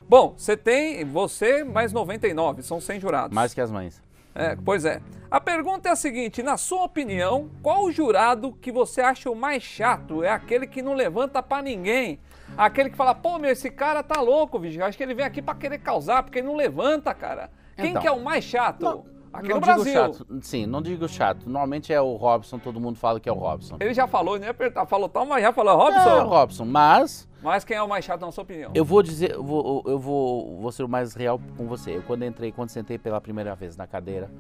Bom, você mais 99, são 100 jurados. Mais que as mães. Pois é. A pergunta é a seguinte, na sua opinião, qual o jurado que você acha o mais chato? É aquele que não levanta pra ninguém. Aquele que fala, pô, meu, esse cara tá louco, bicho. Acho que ele vem aqui pra querer causar, porque ele não levanta, cara. Quem Então, que é o mais chato? Aqui no digo Brasil. Chato. Sim, não digo chato. Normalmente é o Robson, todo mundo fala que é o Robson. Ele já falou, nem ia apertar, falou tal, mas já falou, Robson. É o Robson, mas... Mas quem é o mais chato na sua opinião? Eu vou dizer, eu vou ser o mais real com você. Eu quando sentei pela primeira vez na cadeira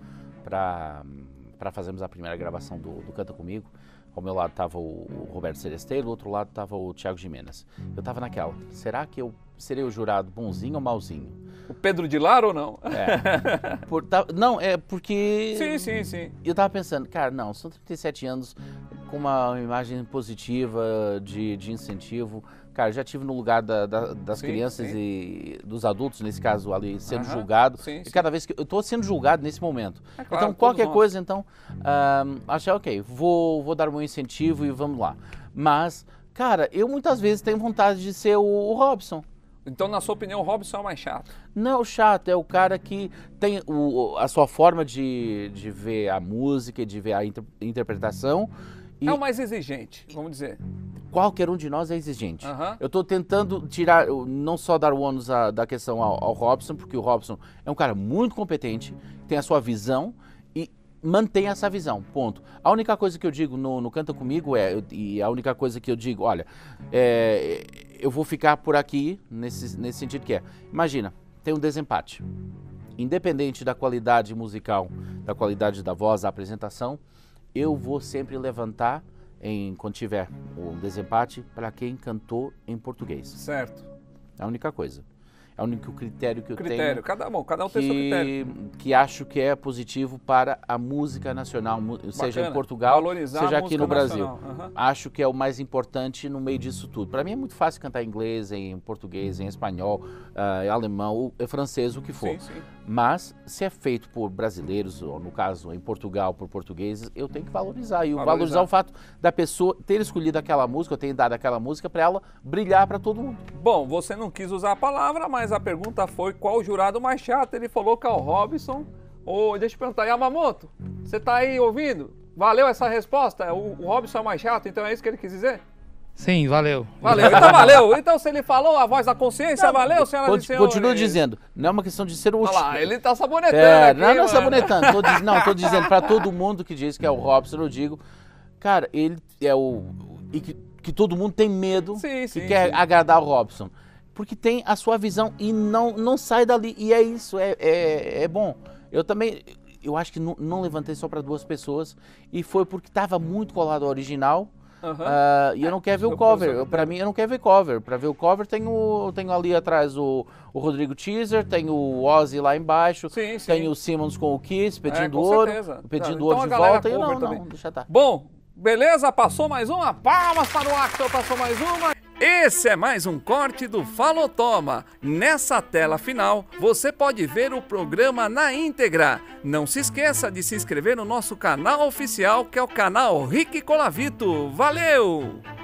para fazermos a primeira gravação do Canta Comigo, ao meu lado estava o Roberto Celesteiro, do outro lado estava o Thiago Gimenez. Eu estava naquela, será que eu serei o jurado bonzinho ou malzinho? O Pedro de Lara ou não? Não, é porque... Sim. Eu tava pensando, cara, não, são 37 anos com uma imagem positiva, de incentivo. Cara, já estive no lugar das crianças e dos adultos, nesse caso ali, sendo julgado. E cada vez que eu estou sendo julgado nesse momento. Claro, então, qualquer coisa, então, achei, ok, vou dar o meu incentivo e vamos lá. Mas, cara, eu muitas vezes tenho vontade de ser o Robson. Então, na sua opinião, o Robson é o mais chato? Não, o chato é o cara que tem a sua forma de ver a música, de ver a interpretação. É o mais exigente, vamos dizer. Qualquer um de nós é exigente. Eu estou tentando tirar, não só dar o ônus da questão ao Robson, porque o Robson é um cara muito competente, tem a sua visão e mantém essa visão, ponto. A única coisa que eu digo no Canta Comigo e a única coisa que eu digo, olha, eu vou ficar por aqui nesse sentido que imagina, tem um desempate. Independente da qualidade musical, da qualidade da voz, da apresentação, eu vou sempre levantar, quando tiver um desempate, para quem cantou em português. Certo. É a única coisa. É o único critério que eu tenho. Cada um tem seu critério. Que acho que é positivo para a música nacional, seja em Portugal, valorizar seja aqui no Brasil. Acho que é o mais importante no meio disso tudo. Para mim é muito fácil cantar em inglês, em português, em espanhol, em alemão, em francês, o que for. Sim. Mas se é feito por brasileiros, ou no caso em Portugal por portugueses, eu tenho que valorizar. E valorizar o fato da pessoa ter escolhido aquela música, eu tenho dado aquela música para ela brilhar para todo mundo. Bom, você não quis usar a palavra, mas a pergunta foi qual o jurado mais chato. Ele falou que é o Robson. Deixa eu perguntar, Yamamoto, você tá aí ouvindo? Valeu essa resposta? O Robson é o mais chato, então é isso que ele quis dizer? Sim, valeu. Então valeu. Então se ele falou a voz da consciência, valeu, senhoras e senhores. Continua dizendo, não é uma questão de ser o... Olha lá, ele tá sabonetando aqui, não sabonetando. Tô dizendo para todo mundo que diz que é o Robson, eu digo, cara, ele é o... E que todo mundo tem medo e quer agradar o Robson. Porque tem a sua visão e não sai dali. E é isso, é bom. Eu também, eu acho que não levantei só para 2 pessoas e foi porque estava muito colado ao original. E eu não quero ver o cover. Para mim, eu não quero ver cover. Para ver o cover, tenho ali atrás o Rodrigo Teaser, tenho o Ozzy lá embaixo, tenho o Simmons com o Kiss pedindo ouro, pedindo ouro de volta. E não, deixa estar. Bom, beleza? Passou mais uma? Palmas para o Axel, passou mais uma. Esse é mais um corte do Falotoma. Nessa tela final, você pode ver o programa na íntegra. Não se esqueça de se inscrever no nosso canal oficial, que é o canal Rick Colavito. Valeu!